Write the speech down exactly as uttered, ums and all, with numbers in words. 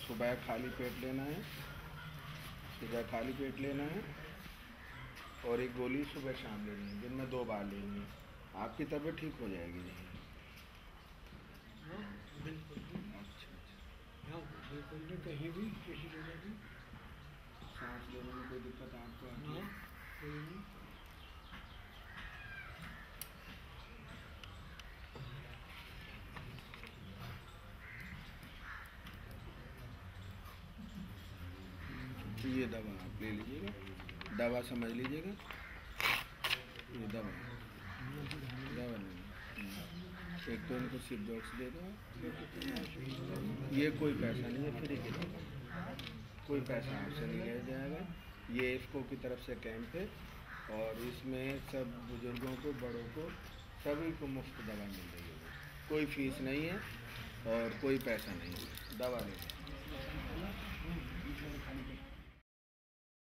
सुबह खाली पेट लेना है, सुबह खाली पेट लेना है और एक गोली सुबह शाम लेनी है, दिन में दो बार लेनी है। आपकी तबीयत ठीक हो जाएगी। बिल्कुल। अच्छा हाँ बिल्कुल नहीं, कहीं भी किसी जगह भी सांस लेने में कोई दिक्कत आपको आती है? कोई नहीं। ये दवा आप ले लीजिएगा, दवा समझ लीजिएगा, ये दवा दवा नहीं, एक तो इनको सिप बॉक्स दे दो। ये कोई पैसा नहीं है, फ्री की दवा, कोई पैसा आपसे नहीं लिया जाएगा। ये इसको की तरफ से कैंप है और इसमें सब बुजुर्गों को, बड़ों को, सभी को मुफ्त दवा मिल रही है। कोई फीस नहीं है और कोई पैसा नहीं है, दवा ले